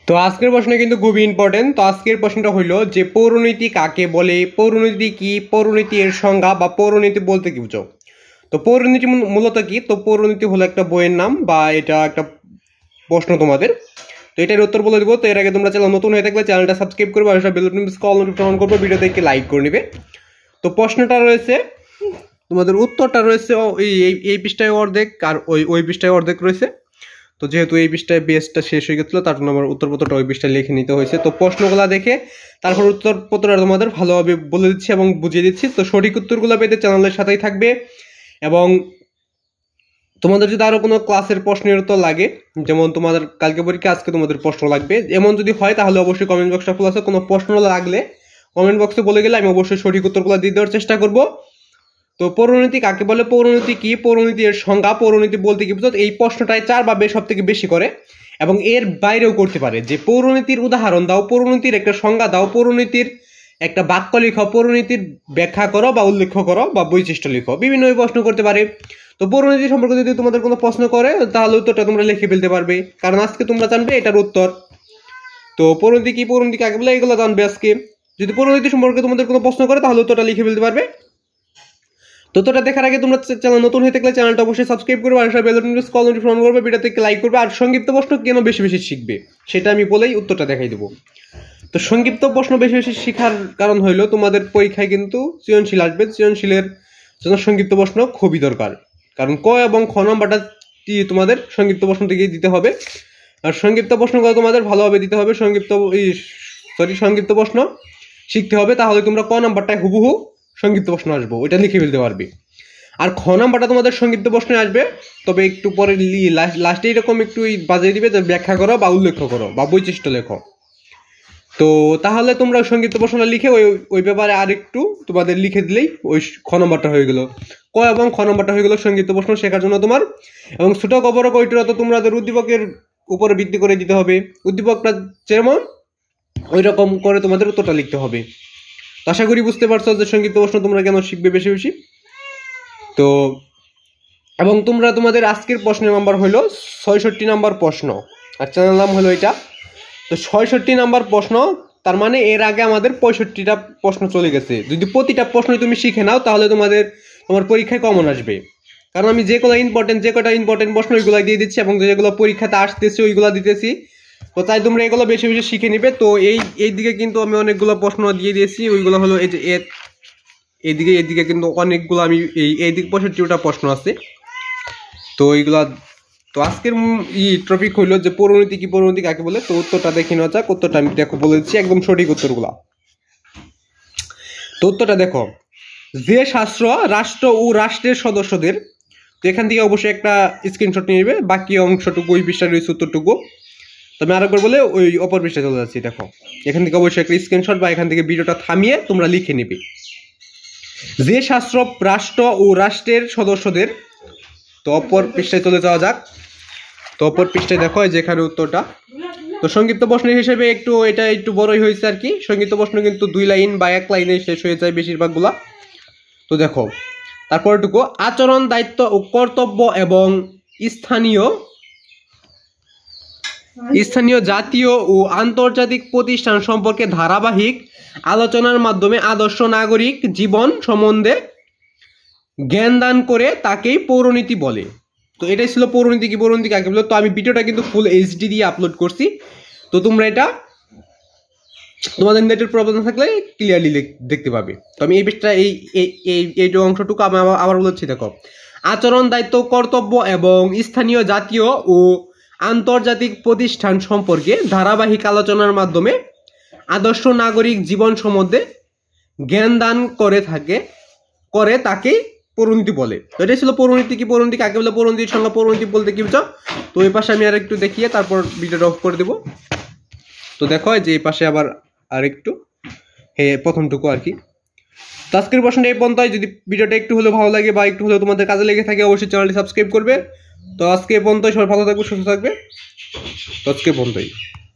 তো আজকের প্রশ্ন কিন্তু খুবই ইম্পর্টেন্ট। তো আজকের প্রশ্নটা হইলো যে পৌরনীতি কাকে বলে, পৌরনীতি কি, পৌরনীতি এর সংজ্ঞা বা পৌরনীতি বলতে কি বুঝো। তো পৌরনীতি মূলত কি, তো পৌরনীতি হলো একটা বইয়ের নাম বা এটা একটা প্রশ্ন তোমাদের। তো এটার উত্তর বলে দিব। তো এর আগে তোমরা চ্যানেল নতুন হয়ে থাকলে চ্যানেলটা সাবস্ক্রাইব করবে আর বেল নোটিফিকেশন অন করবে, ভিডিওতে একটি লাইক করে নিবে। তো প্রশ্নটা রয়েছে, তোমাদের উত্তরটা রয়েছে এই পৃষ্ঠায় অর্ধেক আর ওই পৃষ্ঠায় অর্ধেক রয়েছে। তো যেহেতু এই পৃষ্ঠায় বেসটা শেষ হয়ে গেছিলো তার জন্য আমার উত্তরপত্রটা ওই পৃষ্ঠায় লিখে নিতে হয়েছে। তো প্রশ্নগুলো দেখে তারপর উত্তরপত্রটা তোমাদের ভালোভাবে বলে দিচ্ছি এবং বুঝিয়ে দিচ্ছি। তো সঠিক উত্তরগুলো পেতে চ্যানেলের সাথেই থাকবে। এবং তোমাদের যদি আরও কোনো ক্লাসের প্রশ্নের উত্তর লাগে, যেমন তোমাদের কালকে পরীক্ষা আজকে তোমাদের প্রশ্ন লাগবে, এমন যদি হয় তাহলে অবশ্যই কমেন্ট বক্সটা খোলা আছে। কোনো প্রশ্ন লাগলে কমেন্ট বক্সে বলে গেলে আমি অবশ্যই সঠিক উত্তরগুলো দিয়ে দেওয়ার চেষ্টা করব। তো পৌরনীতি কাকে বলে, পৌরনীতি কি, পৌরনীতি এর সংজ্ঞা, পৌরনীতি বলতে কি বুঝো, এই প্রশ্নটাই 4 বা সব থেকে বেশি করে এবং এর বাইরেও করতে পারে। যে পৌরনীতির উদাহরণ দাও, পৌরনীতির একটা সংজ্ঞা দাও, পৌরনীতির একটা বাক্য লিখো, পৌরনীতির ব্যাখ্যা করো বা উল্লেখ করো বা বৈশিষ্ট্য লিখো, বিভিন্ন প্রশ্ন করতে পারে। তো পৌরনীতি সম্পর্কে যদি তোমাদের কোনো প্রশ্ন করে তাহলে উত্তরটা তোমরা লিখে ফেলতে পারবে, কারণ আজকে তোমরা জানবে এটার উত্তর। তো পৌরনীতি কি, পৌরনীতি কাকে বলে, এগুলো জানবে আজকে। যদি পৌরনীতি সম্পর্কে তোমাদের কোনো প্রশ্ন করে তাহলে উত্তরটা লিখে ফেলতে পারবে। তোটা দেখার আগে তোমরা চ্যানেল নতুন হয়ে থাকলে চ্যানেলটা অবশ্যই সাবস্ক্রাইব করবে আর বেল নোটিফিকেশন অন করবে, ভিডিওতে লাইক করবে। আর সংক্ষিপ্ত প্রশ্ন কেন বেশি বেশি শিখবে সেটা আমি বলেই উত্তরটা দেখাই দেবো। তো সংক্ষিপ্ত প্রশ্ন বেশি বেশি শেখার কারণ হইলো তোমাদের পরীক্ষায় কিন্তু সৃজনশীল আসবে, সৃজনশীলের জন্য সংক্ষিপ্ত প্রশ্ন খুবই দরকার, কারণ ক এবং খ নম্বরটা তোমাদের সংক্ষিপ্ত প্রশ্ন থেকে দিতে হবে। আর সংক্ষিপ্ত প্রশ্নগুলো তোমাদের ভালোভাবে দিতে হবে। সংক্ষিপ্ত প্রশ্ন শিখতে হবে, তাহলে তোমরা ক নাম্বারটায় হুবহু সংক্ষিপ্ত প্রশ্ন আসবো ওইটা লিখে ফেলতে পারবে। আর খ নাম্বারটা তোমাদের সংক্ষিপ্ত প্রশ্নে আসবে, তবে একটু পরে লাস্টে এরকম একটু বাজিয়ে দিবে যে ব্যাখ্যা করো বা উল্লেখ করো বা বৈশিষ্ট্য লেখো। তো তাহলে তোমরা সংক্ষিপ্ত প্রশ্নটা লিখে ওই ব্যাপারে আর একটু তোমাদের লিখে দিলেই ওই খ নম্বরটা হয়ে গেল। ক এবং খ নম্বরটা হয়ে গেল সংক্ষিপ্ত প্রশ্ন শেখার জন্য তোমার। এবং ছোট খবরক ওইটা তো তোমাদের উদ্দীপকের উপরে ভিত্তি করে দিতে হবে, উদ্দীপকটা যেমন ওই রকম করে তোমাদের উত্তরটা লিখতে হবে। তো আশা করি বুঝতে পারছো যে সংক্ষিপ্ত প্রশ্ন তোমরা কেন শিখবে বেশি বেশি। তো এবং তোমরা তোমাদের আজকের প্রশ্নের নাম্বার হলো 66 নাম্বার প্রশ্ন আর চ্যানেল নাম হলো এটা। তো 66 নাম্বার প্রশ্ন, তার মানে এর আগে আমাদের 65টা প্রশ্ন চলে গেছে। যদি প্রতিটা প্রশ্ন তুমি শিখে নাও তাহলে তোমার পরীক্ষায় কমন আসবে, কারণ আমি যে কটা ইম্পর্টেন্ট প্রশ্ন ওইগুলো দিয়ে দিচ্ছি এবং যেগুলো পরীক্ষাতে আসতেছে ওইগুলো দিতেছি। তো তাই তোমরা এগুলো বেশি বেশি শিখে নিবে। তো এই দিকে কিন্তু আমি অনেকগুলো প্রশ্ন দিয়ে দিয়েছি, ওইগুলো হলো এই যে এদিকে কিন্তু অনেকগুলো আমি এই দিক 65টা প্রশ্ন আছে। তো এইগুলা, তো আজকের টপিক হইলো যে পৌরনীতি কি, পৌরনীতি কাকে বলে। তো উত্তরটা দেখে নেওয়া যাক। উত্তরটা আমি দেখো বলে দিচ্ছি একদম সঠিক উত্তরগুলা। তো উত্তরটা দেখো, যে শাস্ত্র রাষ্ট্র ও রাষ্ট্রের সদস্যদের, তো এখান থেকে অবশ্যই একটা স্ক্রিনশট নিয়ে নেবে, বাকি অংশটুকু ওই পৃষ্ঠায় রয়েছে উত্তরটুকু। তো আমি আরেকবার বলে ওই অপর পৃষ্ঠায় চলে যাচ্ছি। দেখো এখান থেকে অবশ্যই একটা স্ক্রিনশট বা এখান থেকে ভিডিওটা থামিয়ে তোমরা লিখে নেবে, যে শাস্ত্র রাষ্ট্র ও রাষ্ট্রের সদস্যদের। তো অপর পৃষ্ঠায় চলে যাওয়া যাক। তো অপর পৃষ্ঠায় দেখো যেখানে উত্তরটা। তো সংক্ষিপ্ত প্রশ্ন হিসেবে এটা একটু বড়ই হয়েছে আর কি। সংক্ষিপ্ত প্রশ্ন কিন্তু 2 লাইন বা 1 লাইনে শেষ হয়ে যায় বেশিরভাগগুলা। তো দেখো তারপরটুকু, আচরণ, দায়িত্ব ও কর্তব্য এবং স্থানীয় জাতীয় ও আন্তর্জাতিক প্রতিষ্ঠান সম্পর্কে ধারাবাহিক আলোচনার মাধ্যমে আদর্শ নাগরিক জীবন সম্বন্ধে জ্ঞান দান করে তাকেই পৌরনীতি বলে। তো এটাই ছিল পৌরনীতি কি, পৌরনীতি কাকে বলে। তো আমি ভিডিওটা কিন্তু ফুল HD দিয়ে আপলোড করছি, তো তোমরা এটা তোমাদের নেটের প্রবলেম থাকলে ক্লিয়ারলি দেখতে পাবে। তো আমি এই বিষয়টা এই অংশটুকু আমি আবার বলছি। দেখো, আচরণ, দায়িত্ব, কর্তব্য এবং স্থানীয় জাতীয় ও আন্তর্জাতিক প্রতিষ্ঠান সম্পর্কে ধারাবাহিক আলোচনার মাধ্যমে আদর্শ নাগরিক জীবন সম্বন্ধে জ্ঞান দান করে তাকেই পৌরনীতি বলে। তো এটাই ছিল পৌরনীতি কি, পৌরনীতি কাকে বলে, পৌরনীতির সঙ্গে পৌরনীতি বলতে কি বুঝো। তো এই পাশে আমি আর একটু দেখিয়ে তারপর ভিডিওটা অফ করে দেবো। তো দেখো যে এই পাশে আবার আর একটু প্রথমটুকু আর কি। তো আজকের প্রশ্নটা এই পর্যন্তই। যদি ভিডিওটা একটু হলেও ভালো লাগে বা একটু হলেও তোমাদের কাজে লেগে থাকে অবশ্যই চ্যানেলটি সাবস্ক্রাইব করবে। তো আজকে এই পর্যন্তই, সবাই ভালো থাকবে, সুস্থ থাকবে। তো আজকে পর্যন্তই।